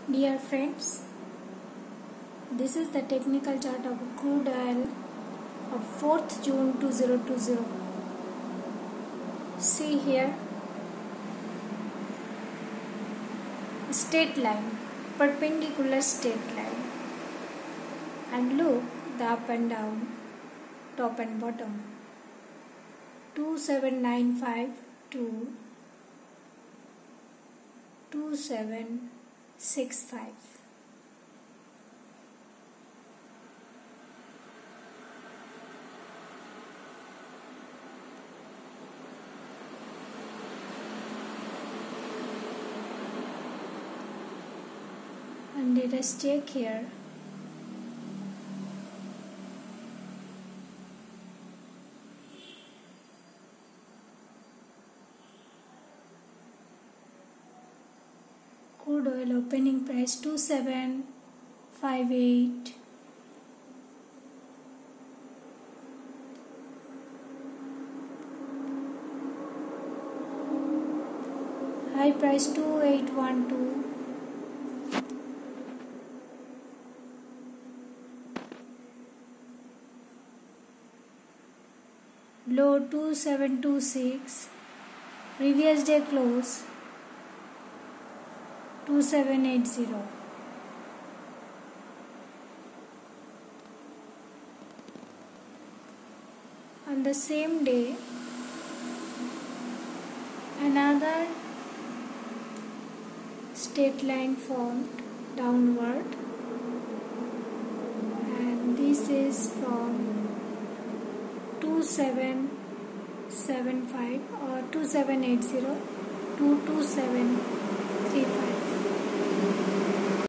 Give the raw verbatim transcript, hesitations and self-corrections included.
Dear friends, this is the technical chart of crude oil of fourth June two thousand twenty. See here, straight line, perpendicular straight line, and look the up and down, top and bottom, two seven nine five to two seven six five. And let us check here. Crude oil opening price two seven five eight. High price two eight one two. Low two seven two six. Previous day close two seven eight zero. On the same day, another straight line formed downward, and this is from two seven seven five or two seven eight zero to two seven three five.